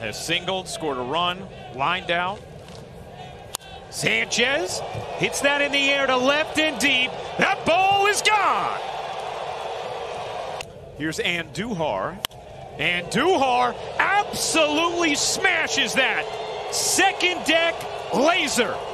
Has singled, scored a run, lined out. Sanchez hits that in the air to left and deep. That ball is gone. Here's Andujar. Andujar absolutely smashes that. Second deck laser.